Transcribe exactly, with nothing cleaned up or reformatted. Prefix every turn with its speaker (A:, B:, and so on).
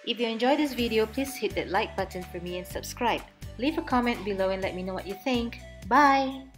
A: If you enjoyed this video, please hit that like button for me and subscribe. Leave a comment below and let me know what you think. Bye!